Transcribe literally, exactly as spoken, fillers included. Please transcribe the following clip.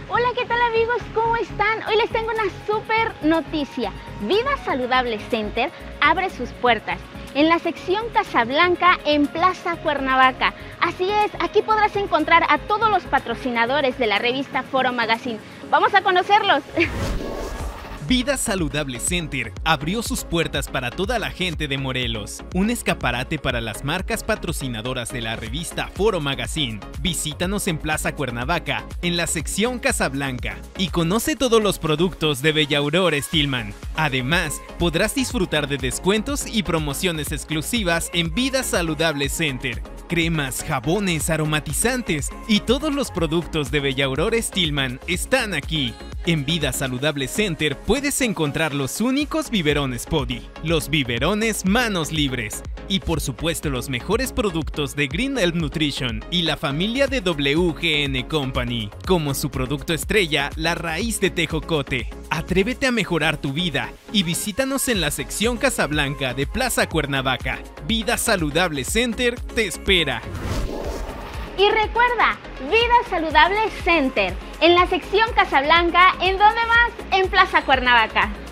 Hola, ¿qué tal amigos? ¿Cómo están? Hoy les tengo una súper noticia. Vida Saludable Center abre sus puertas en la sección Casablanca en Plaza Cuernavaca. Así es, aquí podrás encontrar a todos los patrocinadores de la revista Foro Magazine. ¡Vamos a conocerlos! Vida Saludable Center abrió sus puertas para toda la gente de Morelos, un escaparate para las marcas patrocinadoras de la revista Foro Magazine. Visítanos en Plaza Cuernavaca, en la sección Casablanca, y conoce todos los productos de Bella Aurora Stillman. Además, podrás disfrutar de descuentos y promociones exclusivas en Vida Saludable Center. Cremas, jabones, aromatizantes y todos los productos de Bella Aurora Stillman están aquí. En Vida Saludable Center puedes encontrar los únicos biberones Podi, los biberones Manos Libres y por supuesto los mejores productos de Green Elm Nutrition y la familia de W G N Company, como su producto estrella, la raíz de tejocote. Atrévete a mejorar tu vida y visítanos en la sección Casablanca de Plaza Cuernavaca. Vida Saludable Center te espera. Y recuerda, Vida Saludable Center, en la sección Casablanca, ¿en dónde más? En Plaza Cuernavaca.